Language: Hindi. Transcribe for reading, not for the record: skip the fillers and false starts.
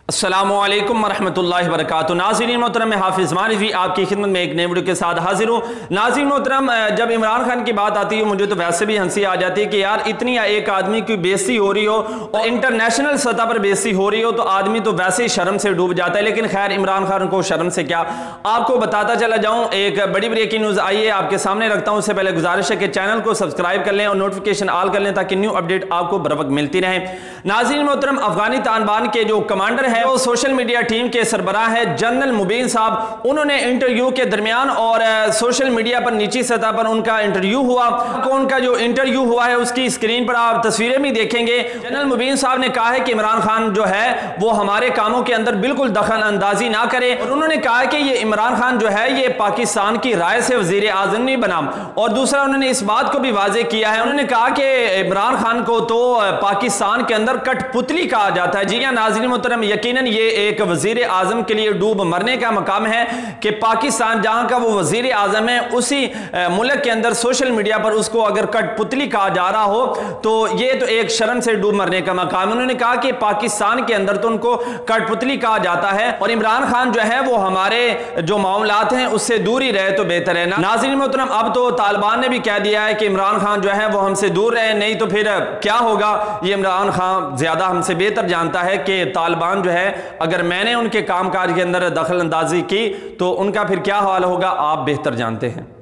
अस्सलामुअलैकुम वरहमतुल्लाहि वबरकातुहू। नाज़रीन मोहतरम, मैं हाफिज ज़मान रिज़वी आपकी खिदमत में एक नए वीडियो के साथ हाजिर हूँ। नाज़रीन मोहतरम, जब इमरान खान की बात आती है मुझे तो वैसे भी हंसी आ जाती है कि यार इतनी एक आदमी की बेइज्जती हो रही हो और इंटरनेशनल सतह पर बेइज्जती हो रही हो तो आदमी तो वैसे ही शर्म से डूब जाता है। लेकिन खैर, इमरान खान को शर्म से क्या, आपको बताता चला जाऊँ। एक बड़ी ब्रेकिंग न्यूज़ आई है, आपके सामने रखता हूँ। उससे पहले गुजारिश है कि चैनल को सब्सक्राइब कर लें और नोटिफिकेशन ऑल कर लें ताकि न्यू अपडेट आपको बर वक्त मिलती रहे। नाज़रीन मोहतरम, अफगानी तालिबान के जो कमांडर है वो सोशल मीडिया टीम के सरबराह है जनरल साहब, उन्होंने इंटरव्यू के दरमियान और सोशल मीडिया पर निजी सतह पर उनका इंटरव्यू हुआ। उनका जो इंटरव्यू हुआ है उसकी स्क्रीन पर आप तस्वीरें भी देखेंगे। जनरल साहब ने कहा है कि इमरान खान जो है वो हमारे कामों के अंदर बिल्कुल दखल अंदाजी ना करे, और उन्होंने कहा कि ये इमरान खान जो है ये पाकिस्तान की राय से वजीर आजम नहीं बना। और दूसरा, उन्होंने इस बात को भी वाजे किया है, उन्होंने कहा कि इमरान खान को तो पाकिस्तान के अंदर कठपुतली कहा जाता है। जी हाँ नाज़रीन मोहतरम, यकीनन ये एक वजीर आजम के लिए डूब मरने का मकाम है कि पाकिस्तान जहां का वो वजीर आजम है उसी मुल्क के अंदर सोशल मीडिया पर उसको अगर कठपुतली कहा जा रहा हो तो ये तो एक शर्म से डूब मरने का मकाम है। उन्होंने कहा कि पाकिस्तान के अंदर तो उनको कठपुतली कहा जाता है और इमरान खान जो है वो हमारे जो मामलात हैं उससे दूर ही रहे तो बेहतर है। नाज़रीन मोहतरम, अब तो तालिबान ने भी कह दिया है कि इमरान खान जो है वो हमसे दूर रहे, नहीं तो फिर क्या होगा ये इमरान खान ज्यादा हमसे बेहतर जानता है कि तालिबान जो है अगर मैंने उनके कामकाज के अंदर दखल अंदाजी की तो उनका फिर क्या हाल होगा, आप बेहतर जानते हैं।